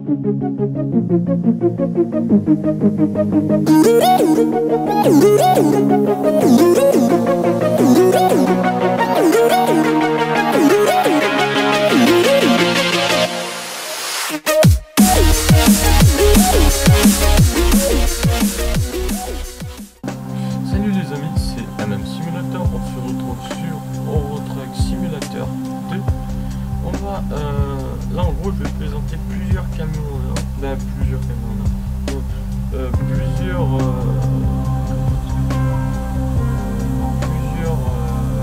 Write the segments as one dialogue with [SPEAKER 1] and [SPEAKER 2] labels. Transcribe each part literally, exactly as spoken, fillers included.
[SPEAKER 1] Salut les amis, c'est M M Simulator, on se retrouve sur Eurotruck Simulator deux. On va, euh, là en gros je vais présenter plusieurs camions, là. Ben, plusieurs camions, là. Donc, euh, plusieurs, euh, plusieurs, euh,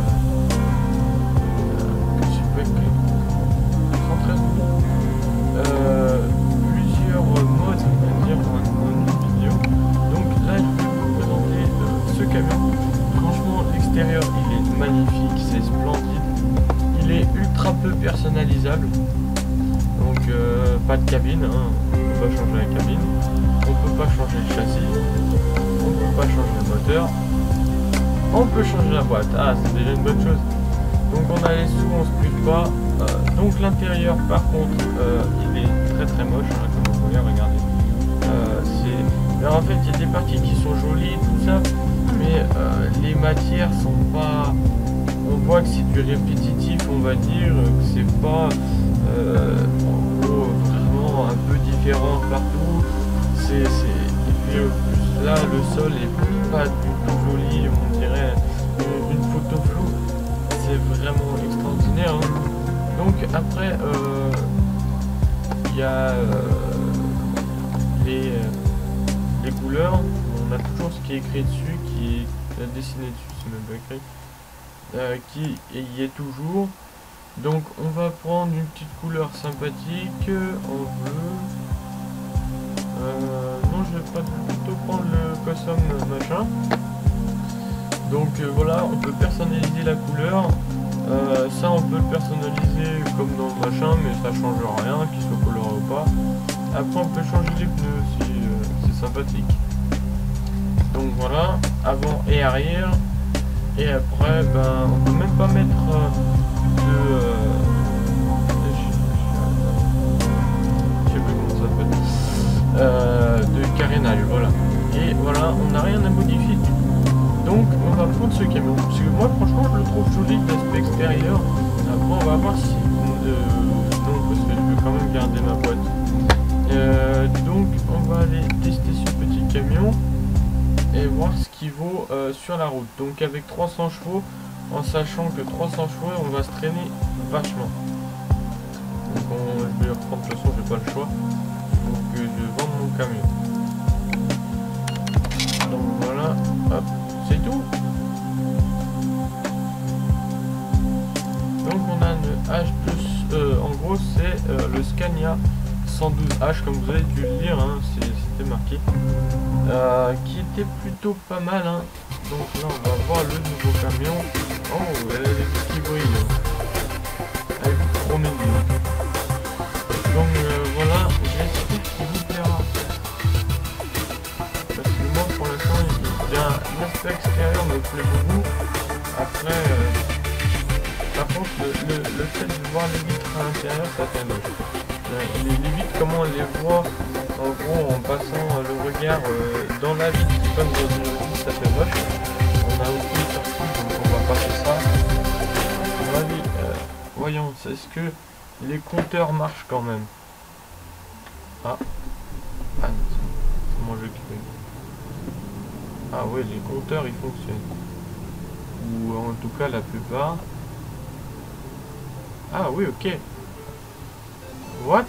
[SPEAKER 1] je sais pas que, cent treize, euh, plusieurs modes, on va dire, en une vidéo. Donc là je vais vous présenter euh, ce camion. Franchement l'extérieur il est magnifique, c'est splendide, il est ultra peu personnalisable, donc euh, pas de cabine, hein. On peut pas changer la cabine, on peut pas changer le châssis, on peut pas changer le moteur, on peut changer la boîte, ah c'est déjà une bonne chose. Donc on a les sous, on se prive pas. Euh, donc l'intérieur par contre euh, il est très très moche, hein, comme vous pouvez regarder. Euh, c'est... Alors en fait il y a des parties qui sont jolies tout ça, mais euh, les matières sont pas, on voit que c'est du répétitif, on va dire que c'est pas euh, en gros vraiment un peu différent partout. C'est, c'est... Et puis euh, là le sol est pas du tout joli, on dirait une, une photo floue, c'est vraiment extraordinaire, hein. Donc après euh, il y a euh, les, les couleurs, on a toujours ce qui est écrit dessus, qui est dessiné dessus, c'est même pas écrit, euh, qui y est toujours. Donc on va prendre une petite couleur sympathique en bleu. Euh, non, je vais pas plutôt prendre le custom machin. Donc euh, voilà, on peut personnaliser la couleur. Euh, ça on peut le personnaliser comme dans le machin, mais ça change rien, qu'il soit coloré ou pas. Après on peut changer les pneus aussi, euh, c'est sympathique. Donc voilà, avant et arrière. Et après, ben, on peut même pas mettre euh, de, euh, de, je sais pas comment ça s'appelle, euh, de carénage, voilà. Et voilà, on n'a rien à modifier du tout. Donc on va prendre ce camion, parce que moi franchement je le trouve joli d'aspect extérieur. Après on va voir si, euh, non, parce que je veux quand même garder ma boîte. Euh, donc on va aller tester ce petit camion et voir ce qu'il vaut euh, sur la route. Donc avec trois cents chevaux, en sachant que trois cents chevaux on va se traîner vachement. Donc on, je vais reprendre, de toute façon j'ai pas le choix, donc euh, je vais vendre mon camion. Donc voilà, hop, c'est tout. Donc on a une H deux, euh, en gros c'est euh, le Scania cent douze H, comme vous avez dû le lire, hein, c'était marqué, euh, qui était plutôt pas mal, hein. Donc là on va voir le nouveau camion. Oh, elle a des trucs qui brillent, elle est trop mignonne. Donc euh, voilà, j'espère qu'il vous plaira, parce que moi pour l'instant l'aspect extérieur me plaît beaucoup. Après euh, par contre le, le, le fait de voir les vitres à l'intérieur, ça fait moche. Les, les vitres, comment on les voit en gros en passant euh, le regard euh, dans la vitre comme dans une vitre, ça fait moche. On a aussi une surprise, donc on va passer ça. On va aller, euh, voyons, est-ce que les compteurs marchent quand même? Ah, ah non, c'est mon jeu qui fait. Ah ouais, les compteurs ils fonctionnent, ou en tout cas la plupart. Ah oui, ok. What?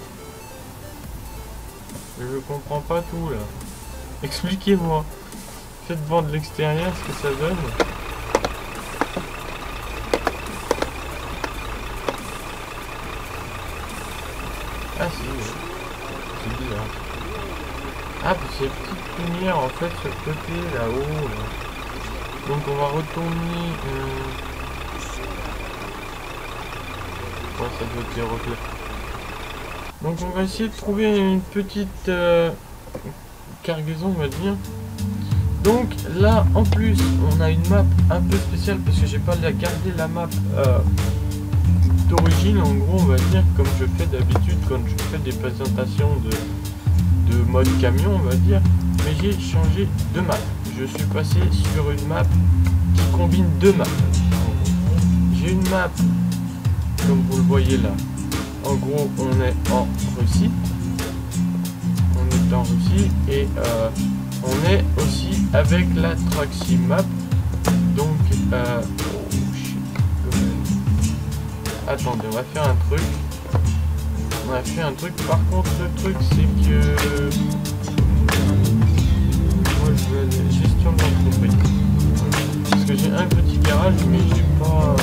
[SPEAKER 1] Je comprends pas tout là. Expliquez-moi. Faites voir de l'extérieur ce que ça donne. Ah si, c'est bizarre. Ah, puis c'est petite lumière en fait sur le côté là-haut. Là. Donc on va retourner. Euh... Ouais, ça doit être les reflets. Donc on va essayer de trouver une petite euh, cargaison, on va dire. Donc là en plus on a une map un peu spéciale parce que j'ai pas gardé la map euh, d'origine, en gros, on va dire, comme je fais d'habitude quand je fais des présentations de, de mode camion, on va dire, mais j'ai changé de map. Je suis passé sur une map qui combine deux maps. J'ai une map, comme vous le voyez là. En gros, on est en Russie. On est en Russie et euh, on est aussi avec la Traxi Map. Donc, euh, oh, shit. Attendez, on va faire un truc. On va faire un truc. Par contre, le truc, c'est que moi, je veux aller gestion de l'entreprise. Parce que j'ai un petit garage, mais j'ai pas.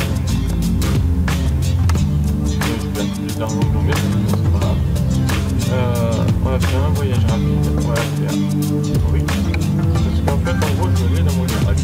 [SPEAKER 1] Je perds plus d'argent que mes c'est pas grave. Euh, on va faire un voyage rapide. On va faire. Oui. Parce qu'en fait, en gros, je vais aller dans mon garage.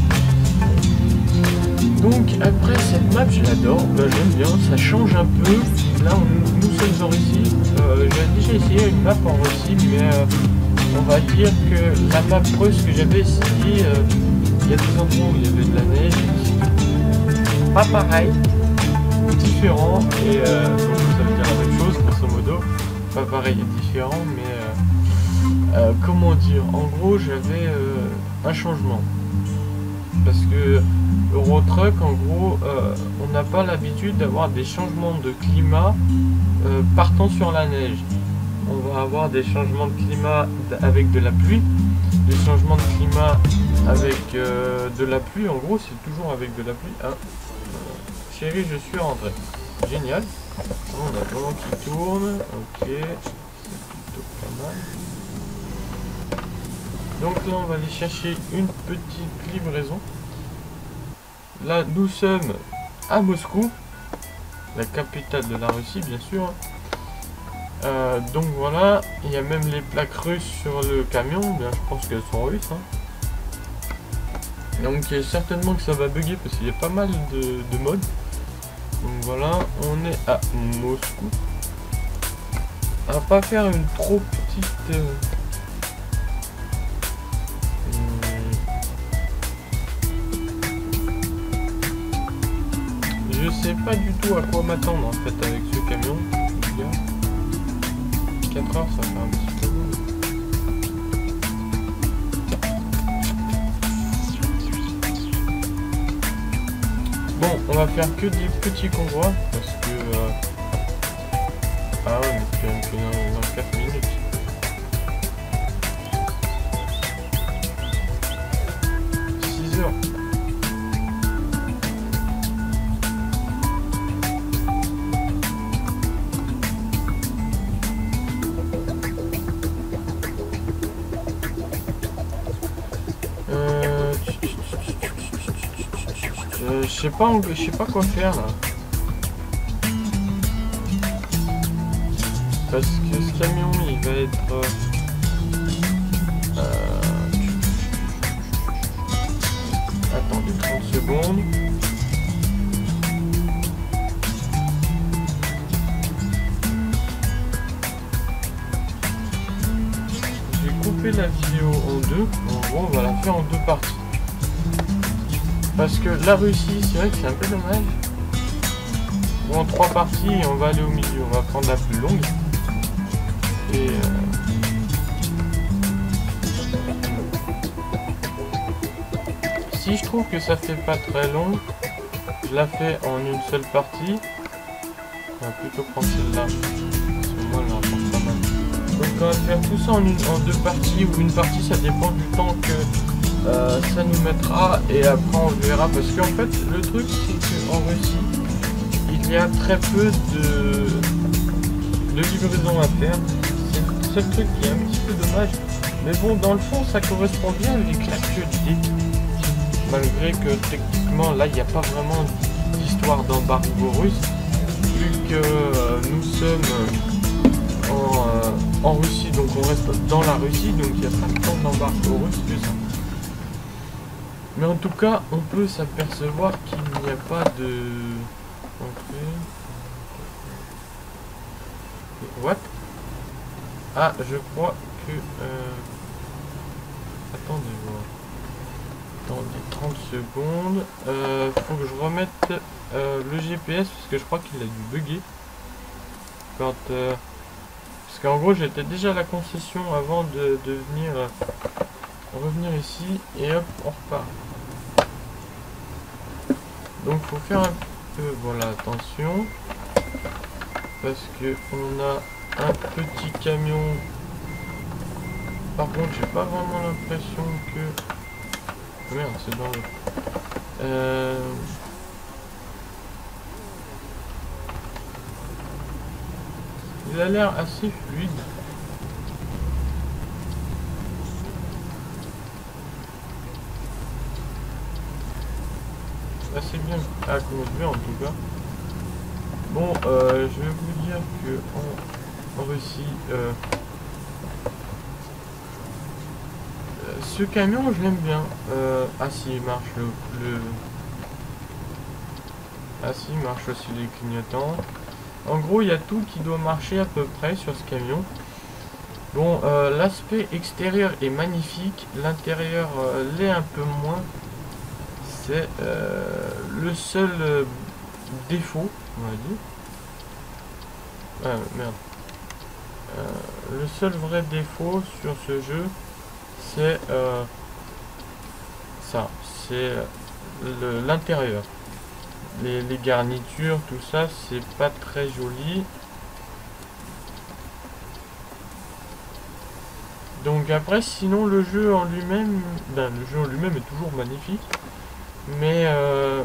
[SPEAKER 1] Donc après cette map, je l'adore, ben, j'aime bien, ça change un peu. Là on, nous sommes en Russie, euh, j'ai déjà essayé une map en Russie, mais euh, on va dire que la map russe que j'avais essayé, euh, il y a des endroits où il y avait de la neige, pas pareil, différent, et euh, donc ça veut dire la même chose grosso modo, pas pareil et différent, mais euh, euh, comment dire, en gros j'avais euh, un changement. Parce que Eurotruck, en gros, euh, on n'a pas l'habitude d'avoir des changements de climat euh, partant sur la neige. On va avoir des changements de climat avec de la pluie, des changements de climat avec euh, de la pluie. En gros, c'est toujours avec de la pluie. Hein. Euh, chérie, je suis rentré. Génial. On a vraiment qui tourne. Ok, c'est plutôt pas mal. Donc là, on va aller chercher une petite livraison. Là, nous sommes à Moscou, la capitale de la Russie, bien sûr. Euh, donc voilà, il y a même les plaques russes sur le camion. Bien, je pense qu'elles sont russes. Hein. Donc certainement que ça va bugger parce qu'il y a pas mal de, de modes. Donc voilà, on est à Moscou. On va pas faire une trop petite... Euh, Je sais pas du tout à quoi m'attendre en fait avec ce camion. quatre heures, ça fait un petit peu long. Bon, on va faire que des petits convois parce que euh... ah ouais, mais c'est quand même que dans, dans quatre minutes. six heures. Je sais pas, je sais pas quoi faire là. Parce que ce camion il va être... Euh... Attendez trente secondes. Je vais couper la vidéo en deux. En gros on va la faire en deux parties. Parce que la Russie, c'est vrai que c'est un peu dommage. Ou en trois parties, et on va aller au milieu. On va prendre la plus longue. Et... Euh... Si je trouve que ça fait pas très long, je la fais en une seule partie. On va plutôt prendre celle-là. Parce que moi, elle rapporte pas mal. Donc on va faire tout ça en, une, en deux parties. Ou une partie, ça dépend du temps que... Euh, ça nous mettra et après on verra parce qu'en fait le truc c'est qu'en Russie il y a très peu de, de livraison à faire. C'est le seul truc qui est un petit peu dommage, mais bon dans le fond ça correspond bien avec l'actualité malgré que techniquement là il n'y a pas vraiment d'histoire d'embargo russe vu que euh, nous sommes en, euh, en Russie, donc on reste dans la Russie, donc il n'y a pas tant d'embargo russe que ça. Mais en tout cas, on peut s'apercevoir qu'il n'y a pas de... What? Ah, je crois que... Euh... Attendez voir. Attendez trente secondes. Euh, faut que je remette euh, le G P S parce que je crois qu'il a dû bugger. Quand, euh, parce qu'en gros j'étais déjà à la concession avant de, de venir euh, revenir ici et hop on repart. Donc faut faire un peu, voilà, attention parce que on a un petit camion. Par contre j'ai pas vraiment l'impression que... Oh merde, c'est dans le... Euh... Il a l'air assez fluide. Assez bien à conduire en tout cas. Bon, euh, je vais vous dire que en, en Russie, euh, euh, ce camion, je l'aime bien. Euh, ah si, il marche le, le... Ah si, il marche aussi les clignotants. En gros, il y a tout qui doit marcher à peu près sur ce camion. Bon, euh, l'aspect extérieur est magnifique, l'intérieur euh, l'est un peu moins. C'est euh, le seul euh, défaut, on va dire. Ah merde. Euh, le seul vrai défaut sur ce jeu, c'est euh, ça, c'est l'intérieur. Les, les garnitures, tout ça, c'est pas très joli. Donc après, sinon le jeu en lui-même, ben, le jeu en lui-même est toujours magnifique, mais euh,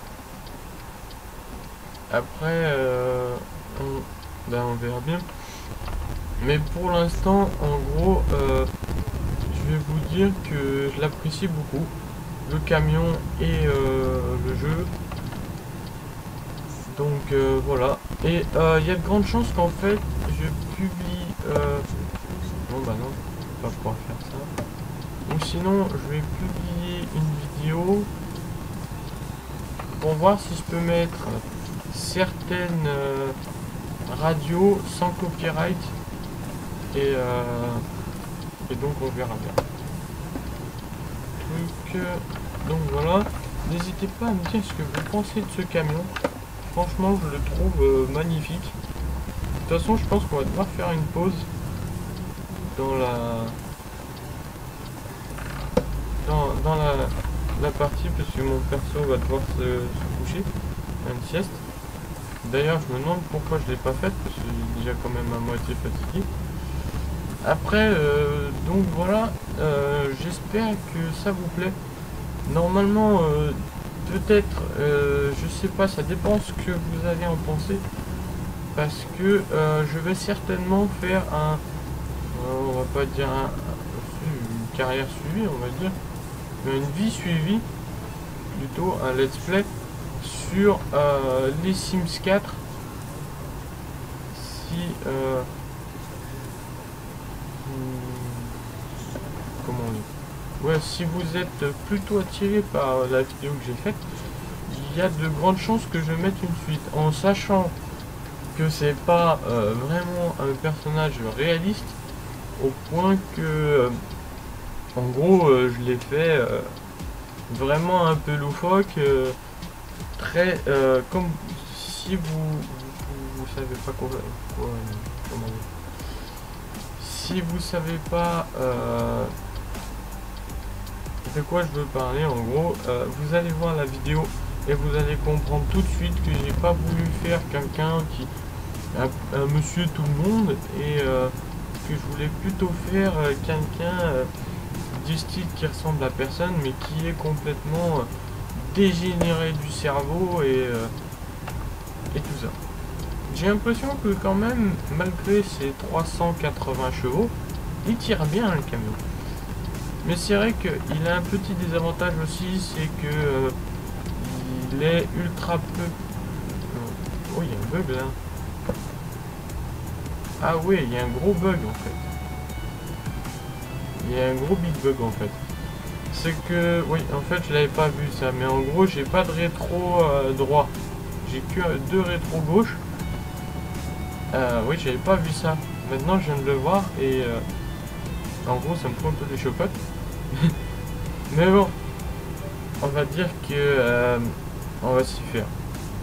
[SPEAKER 1] après, euh, on, ben, on verra bien. Mais pour l'instant, en gros, euh, je vais vous dire que je l'apprécie beaucoup, le camion et euh, le jeu. Donc euh, voilà. Et il euh, y a de grandes chances qu'en fait, je publie... Euh, non, bah non. Pas pouvoir faire ça. Donc sinon je vais publier une vidéo pour voir si je peux mettre certaines euh, radios sans copyright et, euh, et donc on verra bien. Donc, euh, donc voilà, n'hésitez pas à me dire ce que vous pensez de ce camion. Franchement je le trouve euh, magnifique. De toute façon je pense qu'on va devoir faire une pause dans la dans, dans la, la partie parce que mon perso va devoir se, se coucher, une sieste. D'ailleurs je me demande pourquoi je l'ai pas faite parce que j'ai déjà quand même à moitié fatigué. Après euh, donc voilà, euh, j'espère que ça vous plaît. Normalement euh, peut-être euh, je sais pas, ça dépend ce que vous allez en penser parce que euh, je vais certainement faire un euh, on va pas dire un, une carrière suivie, on va dire une vie suivie, plutôt un let's play sur euh, les Sims quatre. Si euh, comment on dit, ouais, si vous êtes plutôt attiré par la vidéo que j'ai faite, il y a de grandes chances que je mette une suite, en sachant que c'est pas euh, vraiment un personnage réaliste au point que euh, en gros euh, je l'ai fait euh, vraiment un peu loufoque, euh, très euh, comme si vous, vous, vous savez pas quoi, quoi comment dire. Si vous savez pas euh, de quoi je veux parler, en gros euh, vous allez voir la vidéo et vous allez comprendre tout de suite que j'ai pas voulu faire quelqu'un qui un, un monsieur tout le monde et euh, que je voulais plutôt faire euh, quelqu'un euh, du style qui ressemble à personne mais qui est complètement euh, dégénéré du cerveau et, euh, et tout ça. J'ai l'impression que quand même, malgré ses trois cent quatre-vingts chevaux, il tire bien le camion. Mais c'est vrai qu'il a un petit désavantage aussi, c'est que euh, il est ultra peu... Oh, il y a un bug là. Ah oui, il y a un gros bug en fait. Il y a un gros big bug en fait. C'est que, oui, en fait, je l'avais pas vu ça, mais en gros, j'ai pas de rétro euh, droit. J'ai que deux rétro gauche. Euh, oui, j'avais pas vu ça. Maintenant, je viens de le voir et euh, en gros, ça me fout un peu les chocottes. Mais bon, on va dire que euh, on va s'y faire.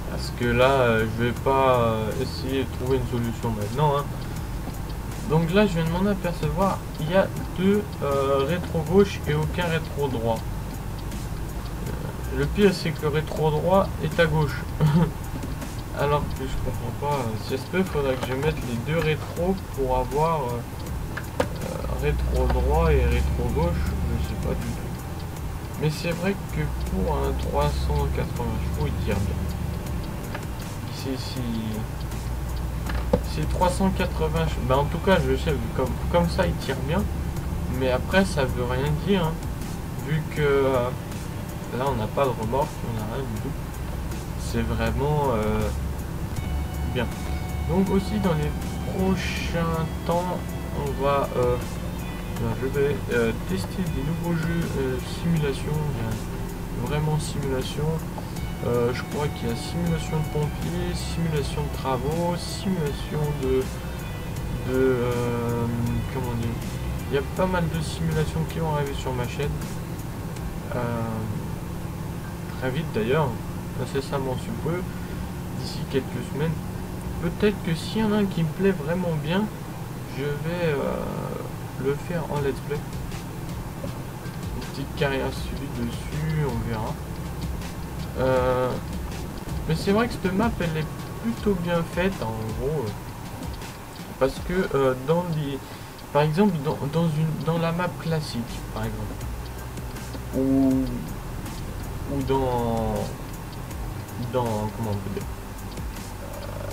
[SPEAKER 1] Parce que là, euh, je vais pas euh, essayer de trouver une solution maintenant. Hein. Donc là, je viens de m'en apercevoir, il y a deux euh, rétro gauche et aucun rétro droit. Euh, le pire, c'est que le rétro droit est à gauche. Alors que je comprends pas. Si ça se peut, il faudrait que je mette les deux rétros pour avoir euh, euh, rétro droit et rétro gauche. Je sais pas du tout. Mais c'est vrai que pour un trois cent quatre-vingts chevaux, il tire bien. C'est si... C'est trois cent quatre-vingts chevaux. Ben, en tout cas, je sais, comme, comme ça, il tire bien. Mais après, ça veut rien dire. Hein, vu que euh, là, on n'a pas de remorque, on n'a rien du tout. C'est vraiment euh, bien. Donc aussi, dans les prochains temps, on va... Euh, ben, je vais euh, tester des nouveaux jeux euh, simulation. Vraiment simulation. Euh, je crois qu'il y a simulation de pompier, simulation de travaux, simulation de... de euh, comment dire, il y a pas mal de simulations qui vont arriver sur ma chaîne. Euh, très vite d'ailleurs, incessamment sous peu, d'ici quelques semaines. Peut-être que s'il y en a un qui me plaît vraiment bien, je vais euh, le faire en let's play. Une petite carrière suivie dessus, on verra. Euh, mais c'est vrai que cette map elle est plutôt bien faite en gros euh, parce que euh, dans les par exemple dans, dans une dans la map classique par exemple ou ou dans dans comment on peut dire euh,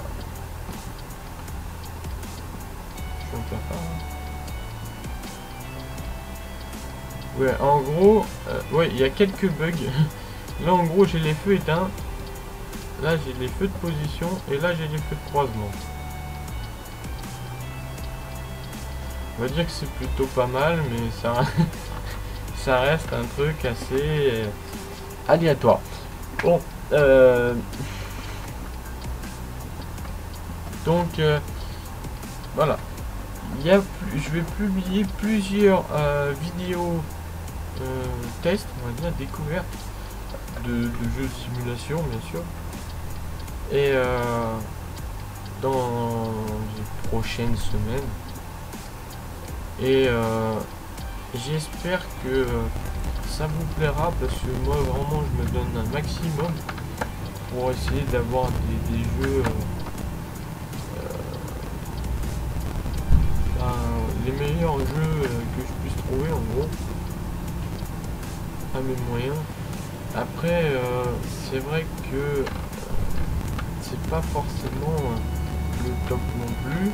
[SPEAKER 1] je vais faire ça, hein. Ouais en gros euh, ouais il y a quelques bugs. Là en gros j'ai les feux éteints, là j'ai les feux de position et là j'ai les feux de croisement. On va dire que c'est plutôt pas mal mais ça, ça reste un truc assez aléatoire. Bon, euh, donc euh, voilà, il y a, je vais publier plusieurs euh, vidéos euh, tests, on va dire découvertes. De, de jeux de simulation bien sûr et euh, dans les prochaines semaines et euh, j'espère que ça vous plaira parce que moi vraiment je me donne un maximum pour essayer d'avoir des, des jeux euh, euh, les meilleurs jeux que je puisse trouver en gros à mes moyens. Après, euh, c'est vrai que euh, c'est pas forcément euh, le top non plus.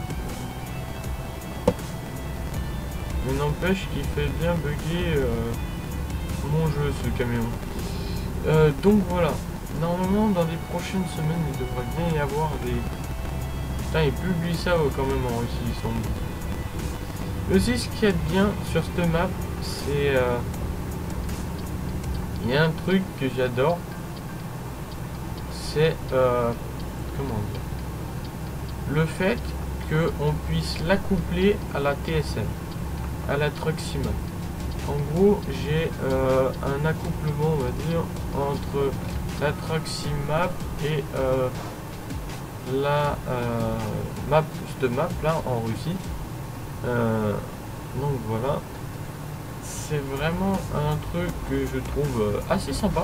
[SPEAKER 1] Mais n'empêche qu'il fait bien bugger euh, mon jeu, ce camion. Euh, donc voilà. Normalement, dans les prochaines semaines, il devrait bien y avoir des... Putain, ils publient ça euh, quand même en Russie, ils sont... Aussi, ce qu'il y a de bien sur cette map, c'est... Euh, il y a un truc que j'adore, c'est euh, comment dire, le fait qu'on puisse l'accoupler à la T S M, à la Truck Sim. En gros, j'ai euh, un accouplement, on va dire, entre la Truck Sim Map et euh, la euh, map, cette map là en Russie. Euh, donc voilà. C'est vraiment un truc que je trouve assez sympa.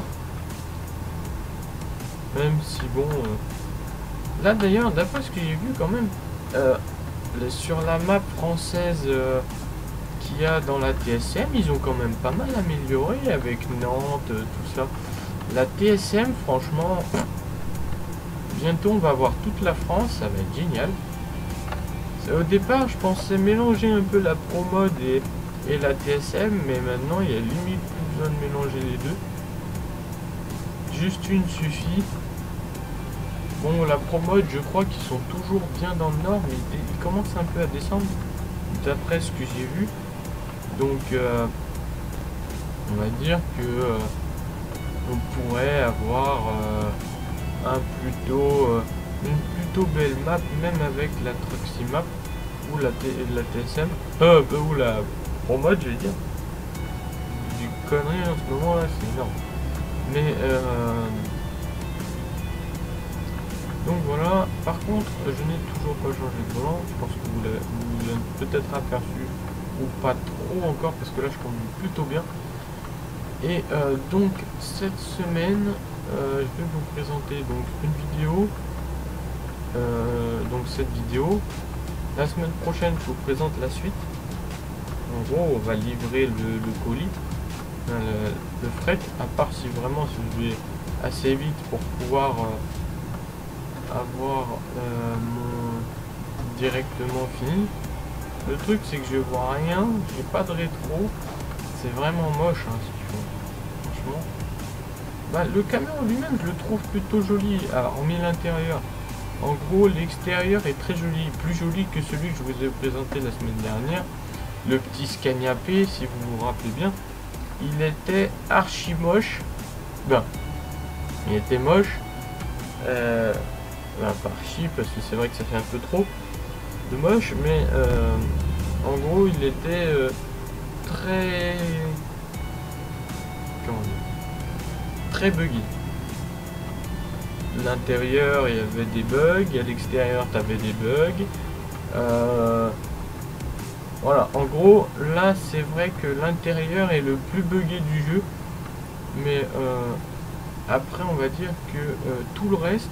[SPEAKER 1] Même si bon... Euh, là d'ailleurs, d'après ce que j'ai vu quand même, euh, sur la map française euh, qu'il y a dans la T S M, ils ont quand même pas mal amélioré avec Nantes, tout ça. La T S M, franchement, bientôt on va avoir toute la France, ça va être génial. Au départ, je pensais mélanger un peu la Pro Mode et... et la T S M, mais maintenant il y a limite plus besoin de mélanger les deux. Juste une suffit. Bon, la Pro Mode, je crois qu'ils sont toujours bien dans le nord, mais ils, ils commencent un peu à descendre d'après ce que j'ai vu. Donc euh, on va dire que euh, on pourrait avoir euh, un plutôt euh, une plutôt belle map, même avec la Truxy Map ou la, T, la T S M, euh, ou la Pro Mode, je vais dire. Du connerie en ce moment là, c'est énorme. Mais euh, Donc voilà, par contre, je n'ai toujours pas changé de volant. Je pense que vous l'avez peut-être aperçu, ou pas trop encore, parce que là je conduis plutôt bien. Et euh, donc cette semaine, euh, je vais vous présenter donc une vidéo. Euh, donc cette vidéo. La semaine prochaine, je vous présente la suite. En gros, on va livrer le, le colis, le, le fret, à part si vraiment si je vais assez vite pour pouvoir euh, avoir euh, mon directement fini. Le truc c'est que je vois rien, j'ai pas de rétro, c'est vraiment moche hein, ce qu'ils font. Franchement. Bah, le camion lui-même je le trouve plutôt joli, alors hormis l'intérieur. En gros l'extérieur est très joli, plus joli que celui que je vous ai présenté la semaine dernière. Le petit Scania P, si vous vous rappelez bien, il était archi moche. Ben, il était moche. Euh, ben, pas archi, parce que c'est vrai que ça fait un peu trop de moche, mais euh, en gros, il était euh, très... Comment dire, très buggy. L'intérieur, il y avait des bugs, à l'extérieur, tu avais des bugs. Euh, Voilà, en gros, là, c'est vrai que l'intérieur est le plus buggé du jeu. Mais euh, après, on va dire que euh, tout le reste,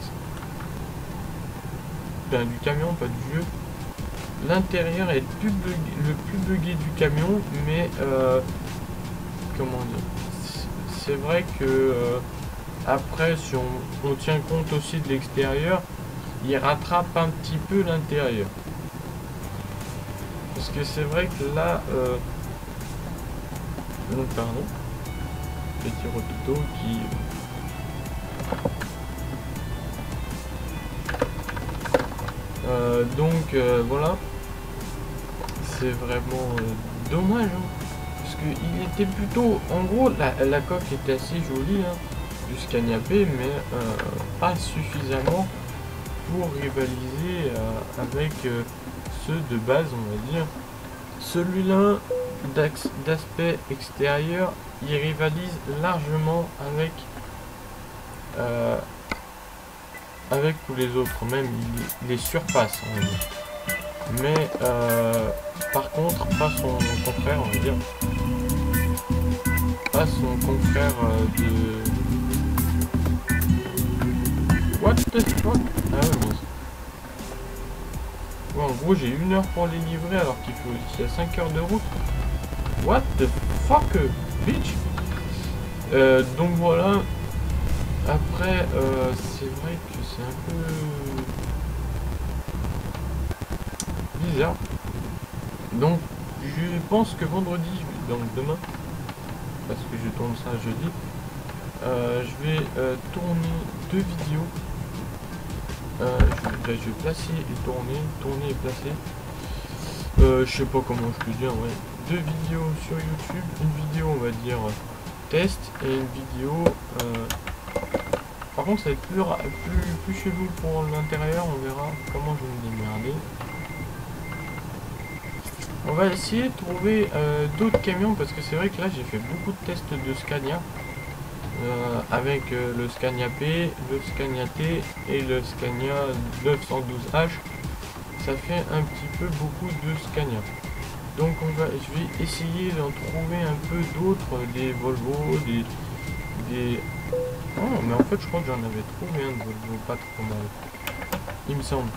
[SPEAKER 1] ben, du camion, pas du jeu, l'intérieur est le plus buggé, le plus buggé du camion. Mais, euh, comment dire, c'est vrai que euh, après, si on, on tient compte aussi de l'extérieur, il rattrape un petit peu l'intérieur. Parce que c'est vrai que là, euh, non, pardon, petit rototo qui... Euh, donc euh, voilà, c'est vraiment euh, dommage, hein, parce qu'il était plutôt, en gros, la, la coque était assez jolie, hein, du Scania P, mais euh, pas suffisamment pour rivaliser euh, avec euh, ceux de base, on va dire. Celui-là, d'aspect extérieur, il rivalise largement avec euh, avec tous les autres, même il les surpasse, on va dire. Mais euh, par contre, pas son confrère, on va dire, pas son confrère euh, de... What the fuck? Ah ouais, bon. Ouais, en gros, j'ai une heure pour les livrer alors qu'il faut qu'il y a cinq heures de route. What the fuck, bitch? euh, Donc voilà. Après, euh, c'est vrai que c'est un peu bizarre. Donc, je pense que vendredi, donc demain, parce que je tourne ça jeudi, euh, je vais euh, tourner deux vidéos. Euh, je, vais, je vais placer et tourner, tourner et placer. Euh, je sais pas comment je peux dire, ouais. Deux vidéos sur YouTube, une vidéo on va dire test et une vidéo. Euh... Par contre, ça va être plus, plus, plus chelou pour l'intérieur, on verra comment je vais me démerder. On va essayer de trouver euh, d'autres camions parce que c'est vrai que là j'ai fait beaucoup de tests de Scania. Euh, avec euh, le Scania P, le Scania T et le Scania neuf cent douze H, ça fait un petit peu beaucoup de Scania. Donc on va, je vais essayer d'en trouver un peu d'autres, des Volvo, des, des... Oh, mais en fait je crois que j'en avais trouvé un de Volvo, pas trop mal, il me semble.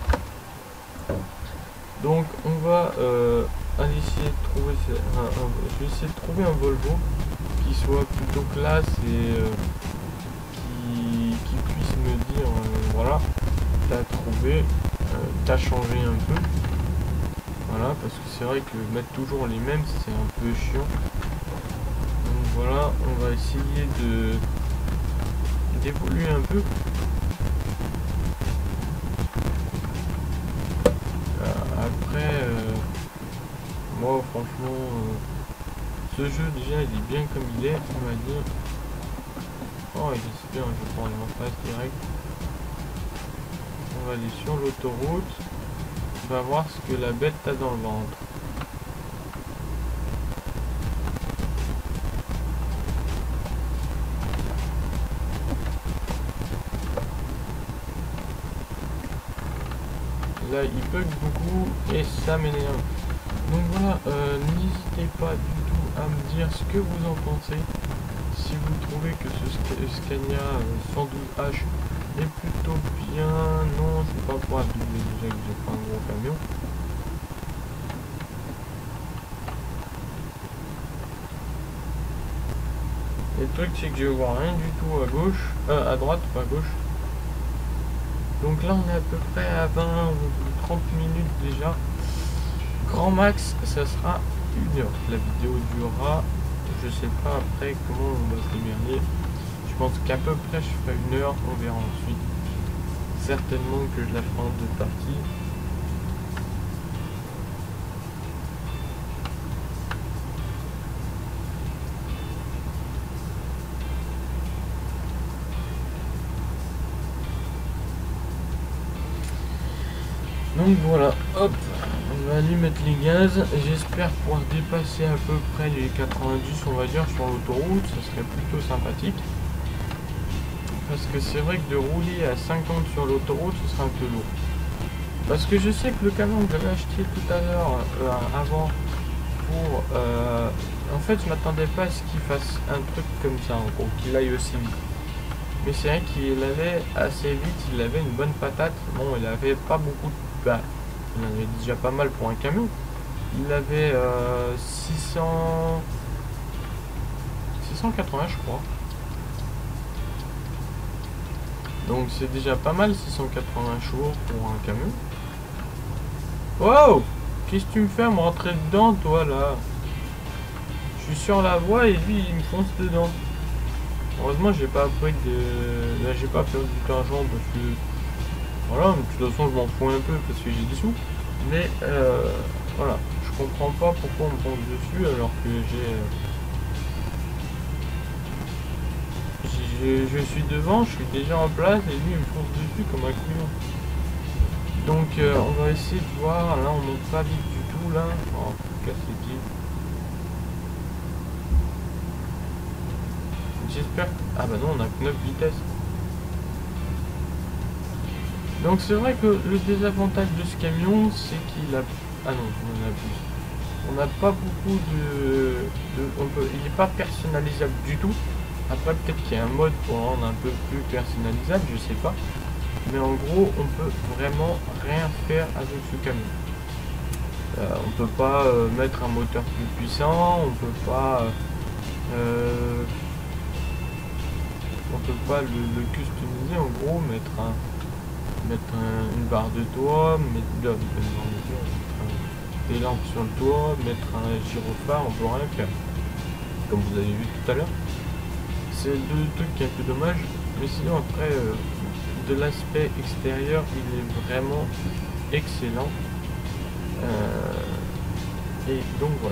[SPEAKER 1] Donc on va euh, aller essayer de trouver, un, un, je vais essayer de trouver un Volvo qui soit plutôt classe et euh, qui, qui puisse me dire euh, voilà, t'as trouvé, euh, t'as changé un peu, voilà, parce que c'est vrai que mettre toujours les mêmes c'est un peu chiant. Donc voilà, on va essayer de d'évoluer un peu. Euh, après euh, moi franchement euh, ce jeu déjà il est bien comme il est, on va dire. Oh il est super, je prends en face direct. On va aller sur l'autoroute. On va voir ce que la bête a dans le ventre. là il bug beaucoup et ça m'énerve. Donc voilà, euh, n'hésitez pas du tout à me dire ce que vous en pensez. Si vous trouvez que ce Scania euh, cent douze H est plutôt bien, non, c'est pas pour abuser déjà que j'ai pas un gros camion. Et le truc c'est que je vois rien du tout à gauche, euh, à droite, pas à gauche. Donc là on est à peu près à vingt ou trente minutes déjà. Grand max, ça sera une heure. La vidéo durera, je sais pas après comment on va se démerder. Je pense qu'à peu près je ferai une heure, on verra ensuite. Certainement que je la ferai en deux parties. Donc voilà, hop, on va aller mettre les gaz. J'espère pouvoir dépasser à peu près les quatre-vingt-dix, on va dire, sur l'autoroute. Ça serait plutôt sympathique. Parce que c'est vrai que de rouler à cinquante sur l'autoroute, ce sera un peu lourd. Parce que je sais que le camion que j'avais acheté tout à l'heure, euh, avant, pour... Euh, en fait, je m'attendais pas à ce qu'il fasse un truc comme ça, en gros, qu'il aille aussi vite. Mais c'est vrai qu'il allait assez vite, il avait une bonne patate. Bon, il avait pas beaucoup de... Bah, il en avait déjà pas mal pour un camion. Il avait euh, six cents... six cent quatre-vingts, je crois. Donc c'est déjà pas mal, six cent quatre-vingts chevaux pour un camion. Wow! Qu'est-ce que tu me fais à me rentrer dedans, toi, là? Je suis sur la voie et lui, il me fonce dedans. Heureusement, j'ai pas pris de... Là, j'ai pas perdu d'argent parce que... Voilà, de toute façon, je m'en fous un peu parce que j'ai des sous. Mais, euh, voilà. Je comprends pas pourquoi on me fonce dessus alors que j'ai... Je, je suis devant, je suis déjà en place et lui il me fonce dessus comme un couillon. Donc euh, on va essayer de voir, là on monte pas vite du tout là. Oh, casse les pieds. J'espère que... Ah bah non, on a que neuf vitesses. Donc c'est vrai que le désavantage de ce camion c'est qu'il a... Ah non, on en a plus. On n'a pas beaucoup de... de... On peut... Il n'est pas personnalisable du tout. Après, peut-être qu'il y a un mode pour rendre un peu plus personnalisable, je sais pas. Mais en gros, on peut vraiment rien faire avec ce camion. Euh, on peut pas euh, mettre un moteur plus puissant, on peut pas... Euh, on peut pas le, le customiser, en gros, mettre un mettre un, une barre de toit, mettre, là, mettre un, des lampes sur le toit, mettre un gyrophare, on peut rien faire. Comme vous avez vu tout à l'heure. C'est deux trucs qui est un peu dommage, mais sinon après euh, de l'aspect extérieur il est vraiment excellent. Euh, et donc voilà.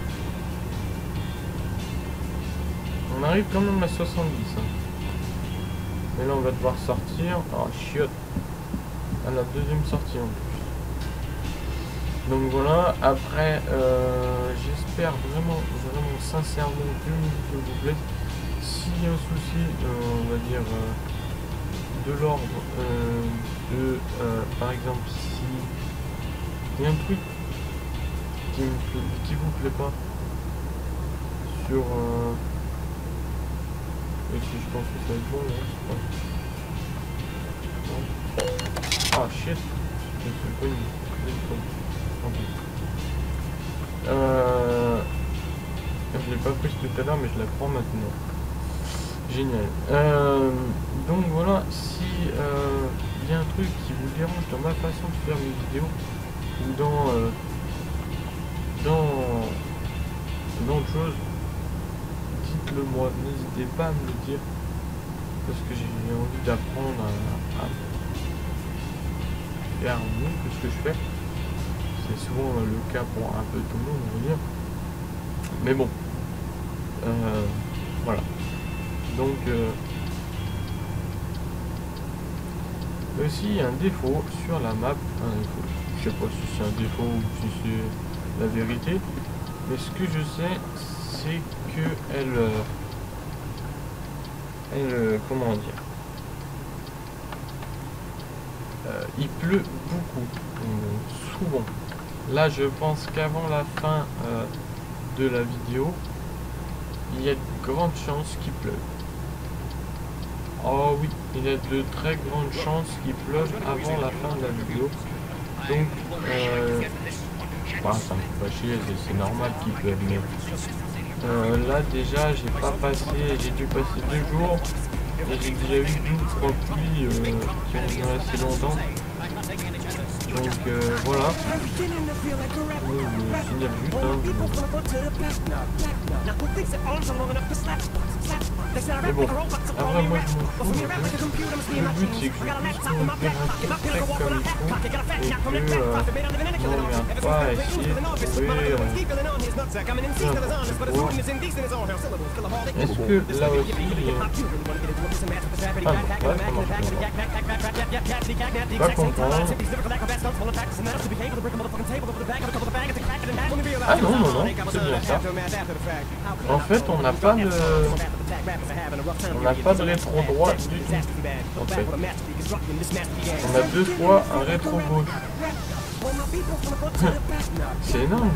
[SPEAKER 1] On arrive quand même à soixante-dix. Hein. Et là on va devoir sortir. Oh chiotte. À la deuxième sortie en plus. Donc voilà, après euh, j'espère vraiment, vraiment sincèrement que vous plaît. S'il y a un souci, euh, on va dire, euh, de l'ordre euh, de, euh, par exemple, si il y a un truc qui, me plaît, qui vous plaît pas sur... Euh, et si je pense que ça va être bon, non, non. Ah shit, je sais pas une... Euh, je l'ai pas prise tout à l'heure, mais je la prends maintenant. Génial. Euh, donc voilà, si il euh, y a un truc qui vous dérange dans ma façon de faire mes vidéos ou dans euh, dans dans autre chose, dites-le moi. N'hésitez pas à me le dire parce que j'ai envie d'apprendre à, à faire mieux que ce que je fais. C'est souvent le cas pour un peu tout le monde, on va dire. Mais bon, euh, voilà. Donc, euh, aussi, il y a un défaut sur la map. Un défaut. Je sais pas si c'est un défaut ou si c'est la vérité. Mais ce que je sais, c'est que elle... Euh, elle... Euh, comment dire euh, il pleut beaucoup, euh, souvent. Là, je pense qu'avant la fin euh, de la vidéo, il y a de grandes chances qu'il pleuve. Oh oui, il y a de très grandes chances qu'il pleuve avant la fin de la vidéo. Donc, euh, bah, ça me fait pas chier, c'est normal qu'il pleuve. Mais euh, là, déjà, j'ai pas passé, j'ai dû passer deux jours et j'ai déjà eu douze trois pluies euh, qui ont duré assez longtemps. Donc euh, voilà. Oh, le signal but, hein. Mais bon, après moi je m'en fous. Le but c'est que je puisse me faire un petit trek comme il faut et que euh, on ne regarde pas à essayer de trouver euh, n'importe quoi. Est-ce que là aussi il y a... Ah non, là ça marche pas. Pas content. Ah non, non, non, c'est bien ça. En fait, on n'a pas de... On n'a pas de rétro droit du tout. En fait. On a deux fois un rétro gauche. C'est énorme.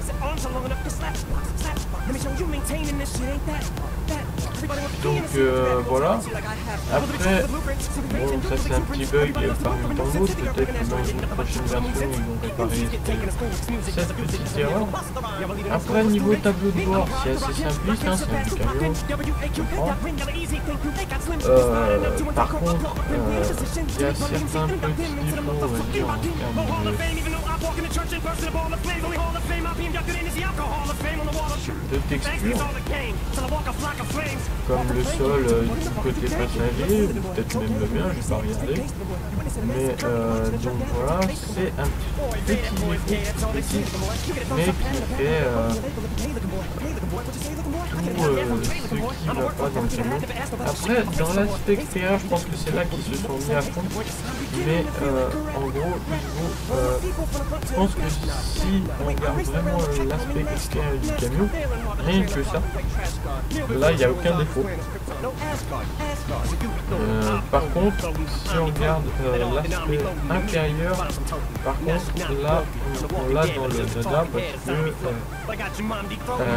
[SPEAKER 1] Donc euh, voilà. Après, bon, ça c'est un petit bug parmi tant d'autres. Peut-être que dans une prochaine version ils vont réparer cette petite erreur. Après, niveau tableau de bord, c'est assez simpliste, hein, c'est un petit camion. Euh, par contre, euh, il y a certains petits défauts, on va dire, en termes de, de texture, comme le sol euh, du côté passager, peut-être même le mien, je vais pas regarder. Mais euh, donc voilà, c'est un petit défaut, petit, mais qui fait euh, tout euh, ce qui va pas dans le camion. Après, dans l'aspect extérieur, je pense que c'est là qu'ils se sont mis à fond. Mais euh, en gros, euh, je pense que si on regarde vraiment l'aspect extérieur du camion, rien que ça, là il n'y a aucun défaut. Euh, par contre, si on regarde euh, l'aspect intérieur, par contre là on, on l'a dans le dada parce que euh, euh,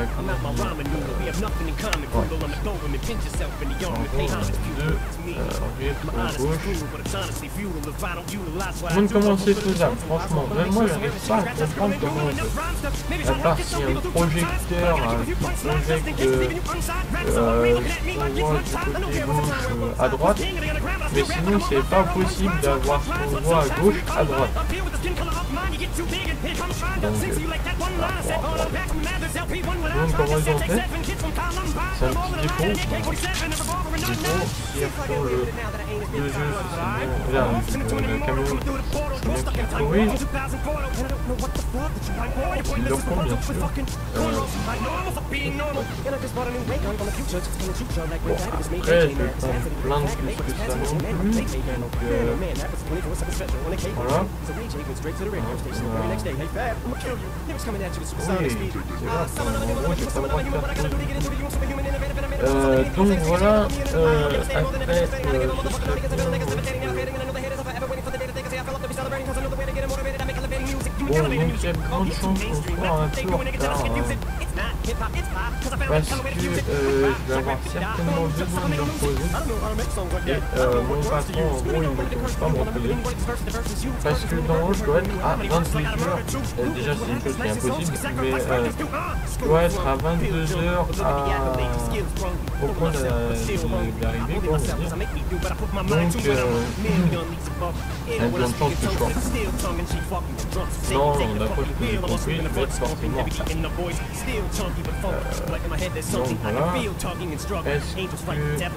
[SPEAKER 1] même comment c'est faisable, franchement, même moi j'arrive pas à comprendre comment on fait. À part si un projecteur euh, qui projecte euh, euh, ce qu'on voit du côté gauche euh, à droite, mais sinon c'est pas possible d'avoir ce qu'on voit à gauche à droite. Donc, euh, ah, bon, bon. Donc comment ils ont fait? C'est un petit défaut. Défaut, si on le, le jeu, c'est là, le camion, c'est bien qu'il corrige. Il leur font bien sûr. Euh, bon, après, je vais pas me plaindre plus que ça non plus. Donc, euh, voilà. Oui, c'est grave, en gros, j'ai pas le droit de faire ça. Euh, donc voilà, euh, après, euh, ce serait bon, bon, donc il y a de grandes chances qu'on soit un peu en retard, hein, parce que euh, je vais avoir certainement besoin de me reposer, et euh, mon patron, en gros, il ne m'autorise pas à me reposer, parce que dans je dois être à vingt-deux heures, euh, déjà c'est une chose qui est impossible, mais euh, je dois être à vingt-deux heures à... au point d'arriver, quoi, on va dire. Donc, euh, il y a de chances que je sois. Non, d'après ce que j'ai compris, je vais être forcément en retard. Euh, donc voilà. Est-ce que j'en ai peut-être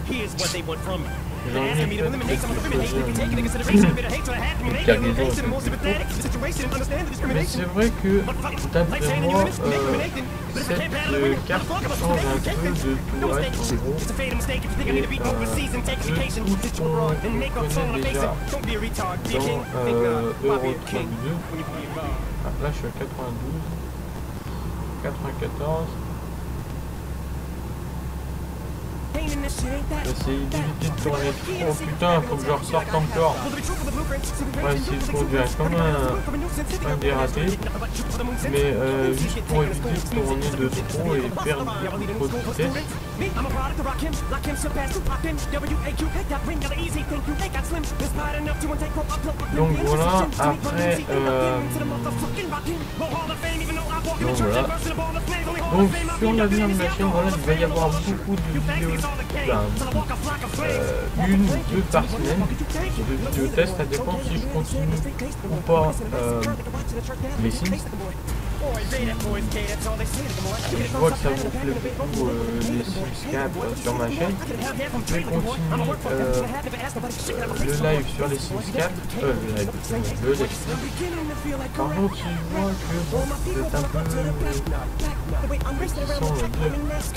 [SPEAKER 1] une cargaison un peu plus courte. Mais c'est vrai que, d'après moi, euh, cette carte change un peu de tout le reste en gros. Et euh, de tout ce qu'on connaît déjà dans euh, Euro Truck deux. Ah, là je suis à quatre-vingt-douze, quatre-vingt-quatorze. J'essaie d'éviter de tourner trop. Oh putain, faut que je ressorte encore. On va essayer de conduire comme un, un dératé. Mais euh, juste pour éviter de tourner de trop et perdre trop de vitesse. Donc voilà, après euh, donc voilà. Donc sur l'avenir de la chaîne, voilà, il va y avoir beaucoup de vidéos, ben, euh, une ou deux par semaine de vidéos test, ça dépend si je continue ou pas euh, les Sims. Je vois que ça vous plaît beaucoup euh, les Sims quatre euh, sur ma chaîne. Je vais continuer euh, le live sur les Sims quatre, euh, le live, le let's play. Par contre, si je vois que bon, c'est un peu réticent, on va dire,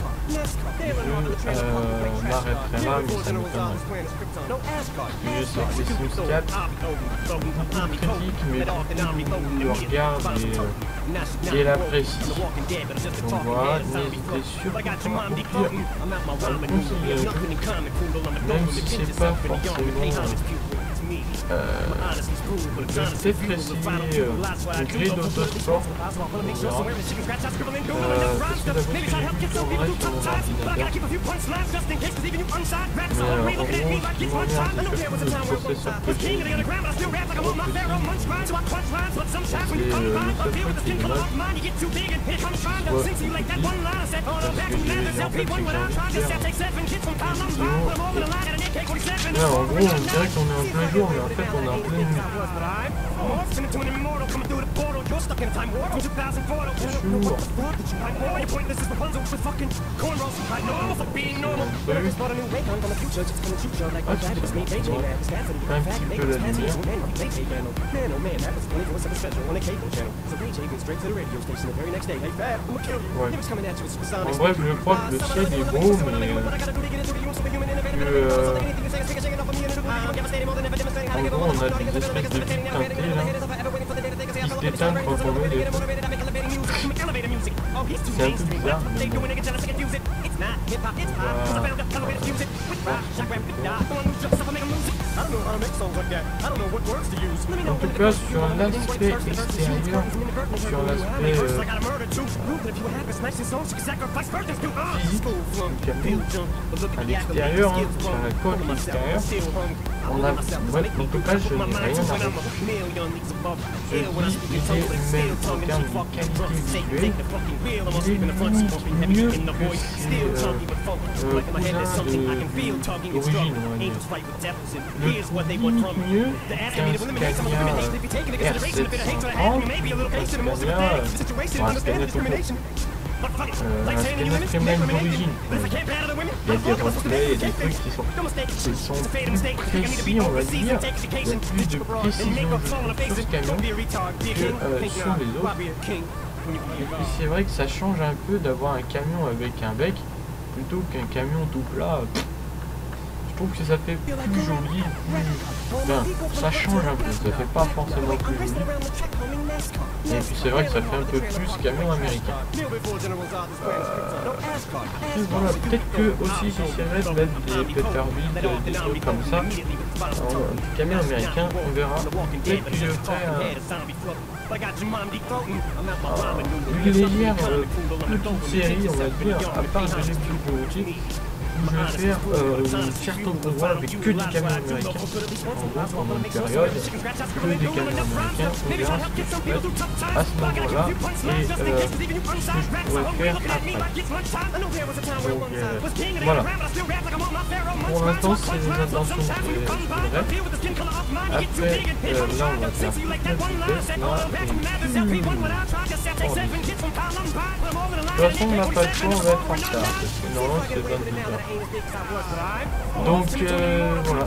[SPEAKER 1] je euh, m'arrêterai là, mais ça m'étonnerait. Je sais que les Sims quatre, beaucoup de critiques, mais beaucoup le regardent et, euh, et l'apprécient. Donc voilà, n'hésitez surtout pas à le considérer, même si c'est pas forcément euh, je vais peut-être essayer euh, une grille d'autosport, on verra. Euh, parce que d'abord que j'ai vu tournerait sur mon ordinateur. Mais euh, en gros, ce qui m'emmerde, c'est surtout le processeur que j'ai trop petit. C'est euh, le seul truc qui est dommage. Soit tout petit, parce que j'ai en fait, c'est que j'ai envie de faire une vidéo. Là, en gros, on dirait qu'on est en plein jour, mais en fait, on est en pleine nuit. C'est chaud. Ah, c'est bon. Un petit peu la lumière. Ouais. En bref, je crois que le ciel est beau, mais euh, que, euh, en gros, on a des espèces de petites teintées là qui se déteignent quand on met des trucs. C'est un peu bizarre, mais bon. En tout cas, sur l'aspect extérieur, sur l'aspect euh, physique du camion, à l'extérieur, hein, sur la côte extérieure, on a, ouais, en tout cas, je n'ai rien à reprocher. Je dis, il est humain en termes de qualité visuelle, il est limite mieux que ses euh, euh, cousins d'origine, on va dire. Le limite mieux qu'un Scania euh, R sept cent trente, un Scania, euh, bon, un Scania tout court. Euh, un Scania Streamline d'origine. Il y a des reflets et des trucs qui sont, qui sont plus précis, on va dire. Il y a plus de précision sur ce camion que euh, sur les autres. Et puis c'est vrai que ça change un peu d'avoir un camion avec un bec plutôt qu'un camion tout plat. Je trouve que ça fait plus joli, plus... Enfin, ça change un peu, ça fait pas forcément plus joli. Et puis c'est vrai que ça fait un peu plus camion américain. Euh... Voilà, peut-être que aussi j'essaierai de mettre des Peterbilt, des trucs comme ça. Alors, un petit camion américain, on verra. Peut-être que je ferai un... Euh, une légère euh, petite série, on va dire, à part de l'équipe où je vais faire euh, une carton de voie avec que des camions américains. En gros, pendant une période, que des camions américains, on verra ce que je ferai à ce moment-là et euh, ce que je pourrais faire après. Donc euh, voilà. Pour l'instant, c'est les intentions que je voudrais. Après, euh, là, on va faire toute notre vitesse, là, et tout. De toute façon, on n'a pas le choix, on va être en retard, parce que normalement, c'est vingt-deux heures. Donc euh, voilà.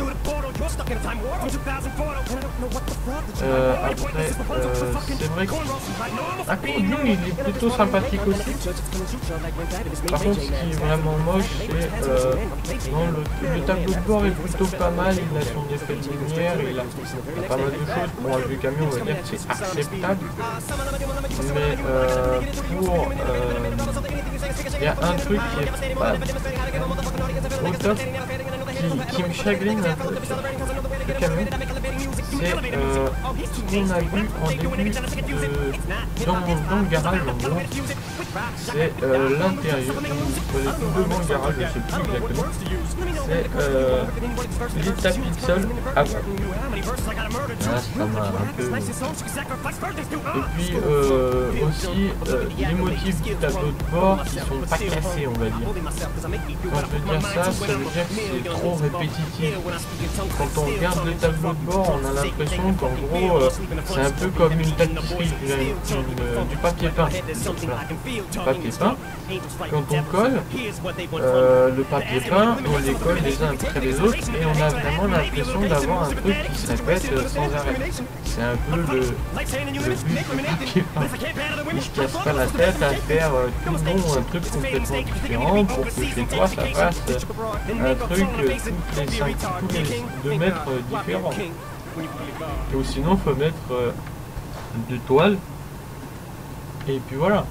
[SPEAKER 1] Euh, après, euh, c'est vrai qu'à conduire il est plutôt sympathique aussi. Par contre, ce qui est vraiment moche, c'est euh, non, le, le tableau de bord est plutôt pas mal. Il a son effet de lumière, il a, il a pas mal de choses. Pour un vieux camion, on va dire que c'est acceptable. Mais euh, pour euh, il y a un truc qui est pas au top, qui, qui me chagrine un peu sur ce camion, c'est euh, ce qu'on a vu en début de, dans, dans le garage en gros, c'est euh, l'intérieur, devant le garage, je sais plus exactement, c'est euh, les tapis de sol avant. Là, ça m'a un peu... Et puis euh, aussi euh, les motifs du tableau de bord qui sont pas cassés, on va dire. Quand je veux dire ça, ça veut dire que c'est trop répétitif. Quand on regarde le tableau de bord, on a l'impression qu'en gros euh, c'est un peu comme une tapisserie, une, une, du papier peint. Voilà. Du papier peint. Quand on colle euh, le papier peint, on les colle les uns après les autres et on a vraiment l'impression d'avoir un truc qui se répète euh, sans arrêt. C'est un peu le, le but du papier peint. Il se casse pas la tête à faire euh, tout le long un truc complètement différent pour que chez toi ça fasse euh, un truc euh, toutes les cinq, tous les deux mètres euh, différents. Ou sinon faut mettre euh, deux toiles et puis voilà.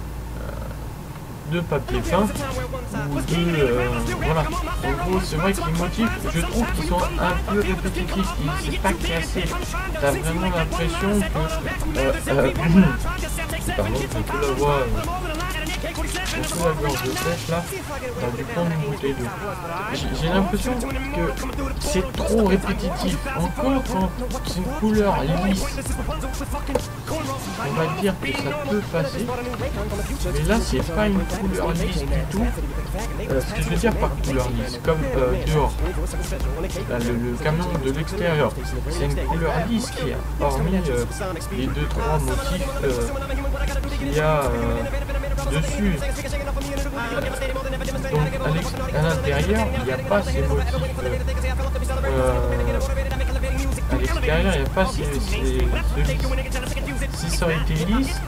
[SPEAKER 1] De papier peint ou de euh, voilà. En gros c'est vrai que les motifs je trouve qu'ils sont un peu répétitifs, c'est pas cassé, t'as vraiment l'impression que euh, euh, pardon, j'ai un peu la voix euh, j'ai un peu la gorge de sèche là, t'as du prendre une bouteille d'eau. J'ai l'impression que c'est trop répétitif, encore quand c'est une couleur lisse on va dire que ça peut passer, mais là c'est pas une couleur lisse du tout. Euh, ce que je veux dire par couleur lisse, comme euh, dehors, là, le, le camion de l'extérieur, c'est une couleur lisse qui a, hormis euh, les deux trois motifs euh, qu'il y a euh, dessus. Donc à l'intérieur, il n'y a pas ces motifs. Euh, euh, à l'extérieur, il n'y a pas ces, ces, ces, si ça aurait été lisse,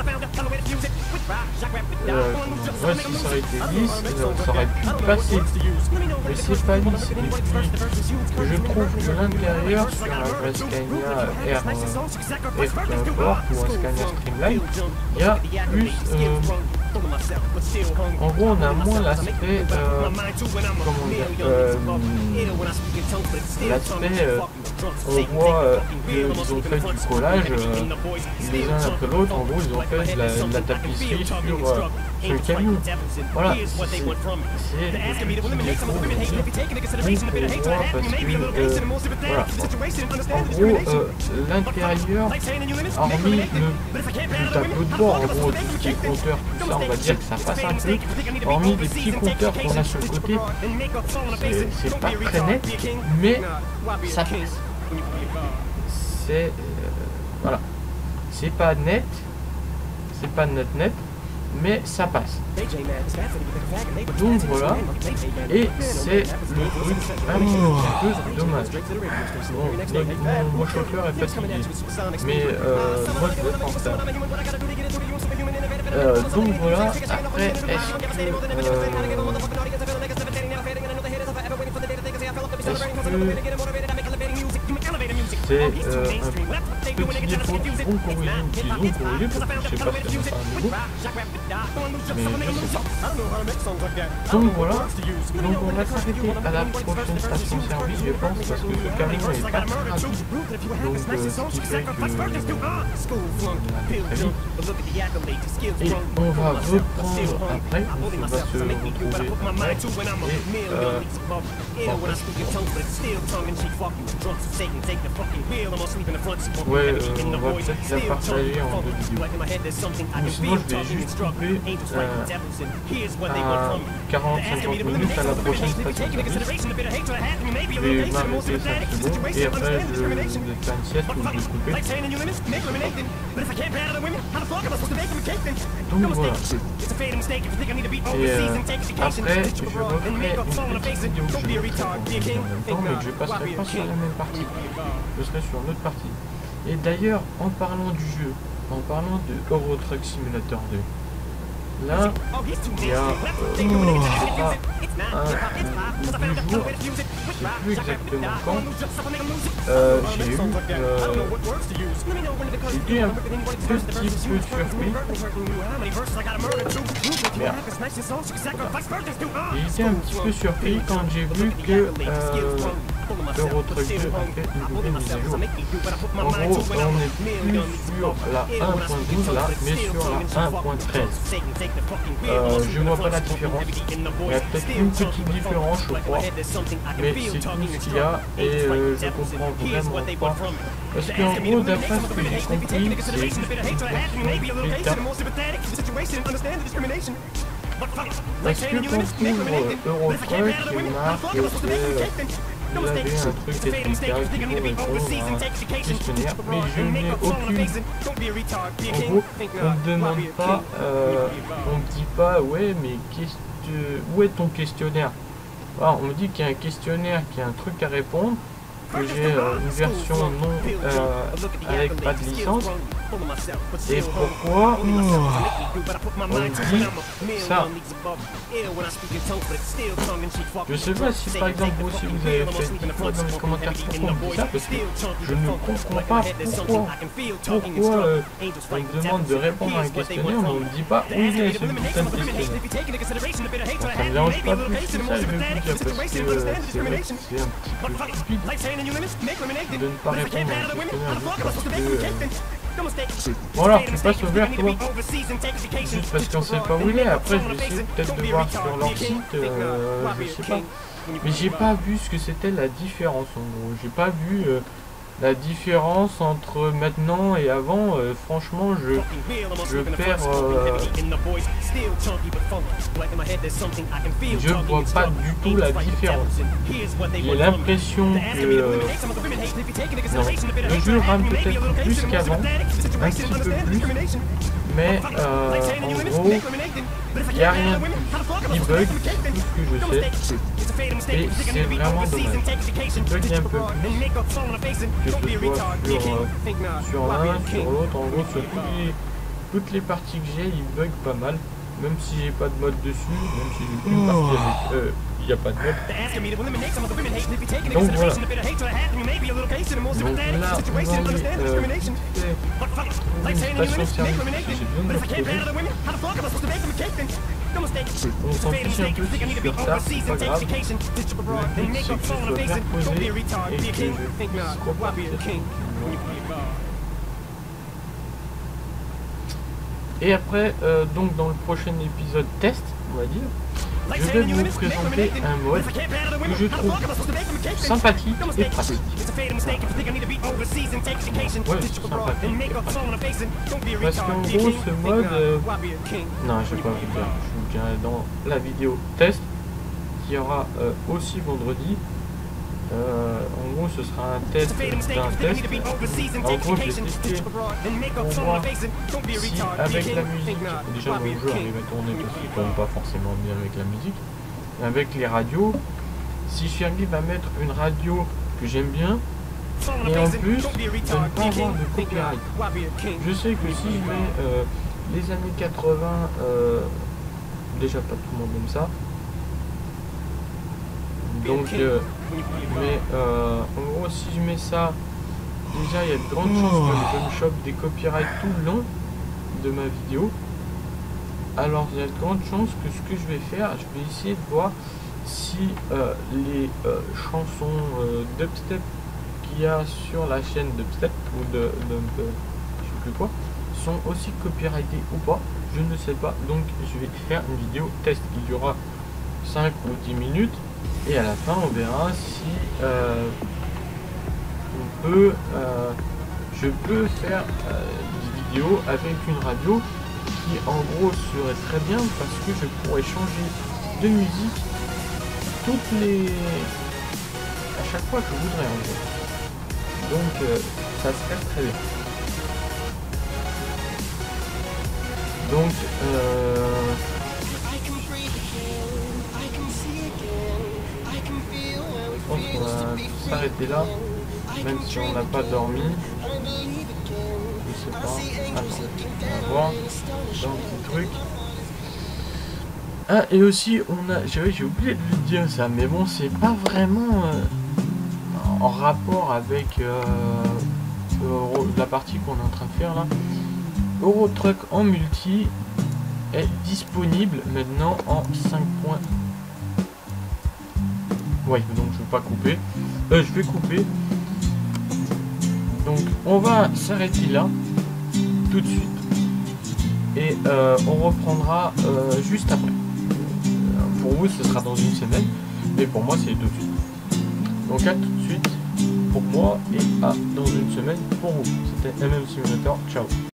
[SPEAKER 1] euh, ouais, si ça aurait été lisse, ça aurait pu passer, mais c'est pas lisse. Et puis, je trouve que l'intérieur sur un Scania R, euh, R peu importe, ou un Scania Streamline, il y a plus, euh, en gros, on a moins l'aspect, euh, comment dire, euh, l'aspect, euh, on voit euh, qu'ils ont fait du collage euh, les uns après l'autre. En gros, ils ont fait de la, de la tapisserie sur, euh, sur le camion. Voilà, c'est le défaut qu'on voit parce que, euh, voilà. En gros, euh, l'intérieur, hormis le, le tableau de bord, en gros, tout ce qui est compteur, tout ça, on va dire que ça passe un peu. Hormis les petits compteurs qu'on a sur le côté, c'est pas très net, mais ça passe. C'est euh, voilà, c'est pas net, c'est pas net net, mais ça passe. Donc voilà, et c'est le truc un peu dommage. Bon, mon, mon chauffeur est fatigué, mais euh, moi je vais faire ça. Euh, donc voilà, après est-ce que euh, est-ce que c'est euh, un petit défaut qu'ils ont corrigé ou qu'ils ont corrigé, parce que je sais pas si c'est pas un nouveau, mais je sais pas. Donc voilà, donc on va s'arrêter à la prochaine station service, je pense, parce que ce camion est pas très rapide, donc euh, ce qui fait que euh, on arrive très vite. Et on va reprendre après, on va se retrouver après, et euh, ouais, euh, on va peut-être la partager en deux vidéos. Ou sinon je vais juste couper euh, à quarante à cinquante minutes à la prochaine station de service. Je vais m'arrêter cinq secondes et après je vais faire une sieste ou je vais couper. Donc voilà. Et euh, après je referai une petite vidéo que je vais faire en même temps, mais que je passerai pas sur la même partie. Je serai sur une autre partie. Et d'ailleurs, en parlant du jeu, en parlant de Euro Truck Simulator deux, Là, il y a euh, oh, un, un, deux jours, je ne sais plus exactement quand, euh, j'ai eu, euh, j'ai été un petit peu surpris. Merde. J'ai été un petit peu surpris quand j'ai vu que euh, Eurotruck deux a fait une nouvelle mise à jour. En gros, on n'est plus sur la un point douze là, mais sur la un point treize. Euh, je vois pas la différence. Il y a peut-être une petite différence, je crois, mais c'est tout ce qu'il y a et euh, je comprends vraiment pas. Parce qu'en gros, d'après ce que j'ai compris, c'est une bêta. Parce que quand on ouvre Eurotruck, il marque que vous avez un truc technique qui correspond à un questionnaire, mais je n'ai aucune. En gros, on ne demande pas, euh, on ne dit pas, ouais, mais où est ton questionnaire? Alors, on me dit qu'il y a un questionnaire, qu'il y a un truc à répondre, que j'ai euh, une version non euh, avec pas de licence. Et pourquoi oh, on dit ça? Je sais pas si par exemple vous aussi vous avez fait dix fois dans les commentaires pourquoi on dit ça, parce que je ne comprends pas pourquoi pourquoi euh, on me demande de répondre à un questionnaire mais on ne dit pas où il est ce putain de questionnaire. Bon, ça me dérange pas plus que ça, je vais vous dire, parce que euh, c'est vrai que c'est un petit peu stupide de ne pas répondre à un questionnaire juste parce que euh, voilà, tu passes au vert toi. Juste parce qu'on sait pas où il est. Après je vais essayer peut-être de voir sur leur site, euh, je sais pas. Mais j'ai pas vu ce que c'était la différence en gros. J'ai pas vu euh, la différence entre maintenant et avant. Euh, franchement je, je perds euh, je vois pas du tout la différence. J'ai l'impression que euh, non, le jeu rame peut-être plus qu'avant, un petit peu plus, mais euh, en gros il n'y a rien de plus. Il bug, tout ce que je sais, et c'est vraiment dommage. Il bug un peu plus, que ce soit sur, euh, sur l'un, sur l'autre, en gros sur toutes les, toutes les parties que j'ai, il bug pas mal, même si j'ai pas de mode dessus, même si j'ai une partie avec, euh, il n'y a pas de mode. Donc voilà. Donc là, on va aller euh, une station service, j'ai besoin de le retrouver. On s'en fiche un peu si je suis en retard, c'est pas grave. Le but c'est que je sois bien posé et que je puisse repartir. Et après, euh, donc dans le prochain épisode test, on va dire, je vais vous présenter un mode que je trouve sympathique et pratique. Ouais, sympathique et pratique. Parce qu'en gros, ce mode... Euh... Non, je vais pas vous dire. Je vous dirai dans la vidéo test, qui aura euh, aussi vendredi. Euh, en gros, ce sera un test d'un test. En gros, je vais tester pour voir si avec la musique, déjà mon jeu arrive à tourner parce qu'il ne tourne pas forcément bien avec la musique, avec les radios, si j'arrive à mettre une radio que j'aime bien et en plus de ne pas avoir de copyright. Je sais que si je mets euh, les années quatre-vingts, euh, déjà pas tout le monde aime ça. Donc, euh, mais euh, en gros, si je mets ça, déjà il y a de grandes chances que je me chope des copyrights tout le long de ma vidéo. Alors, il y a de grandes chances que ce que je vais faire, je vais essayer de voir si euh, les euh, chansons euh, dubstep qu'il y a sur la chaîne dubstep ou de, de, de je sais plus quoi sont aussi copyrightées ou pas. Je ne sais pas. Donc, je vais faire une vidéo test qui durera cinq ou dix minutes. Et à la fin, on verra si euh, on peut, euh, je peux faire euh, des vidéos avec une radio qui, en gros, serait très bien parce que je pourrais changer de musique toutes les, à chaque fois que je voudrais, en gros. Donc, euh, ça serait très bien. Donc, euh, je pense qu'on va s'arrêter là, même si on n'a pas dormi. Je sais pas. Attends, on va voir dans le truc. Ah, et aussi, on a... J'ai j'ai oublié de lui dire ça, mais bon, c'est pas vraiment euh, en rapport avec euh, Euro- la partie qu'on est en train de faire là. Euro Truck en multi est disponible maintenant en cinq points. Ouais, donc je vais pas couper. Euh, je vais couper. Donc, on va s'arrêter là, tout de suite. Et euh, on reprendra euh, juste après. Euh, pour vous, ce sera dans une semaine. Mais pour moi, c'est tout de suite. Donc, à tout de suite pour moi et à dans une semaine pour vous. C'était M M Simulator. Ciao.